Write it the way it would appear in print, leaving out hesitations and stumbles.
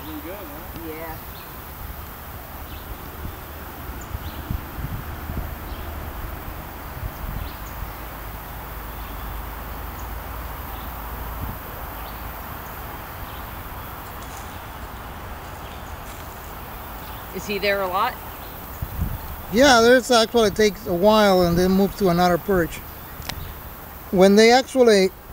Looking good, huh? Yeah. Is he there a lot? Yeah, it takes a while and then move to another perch. When they actually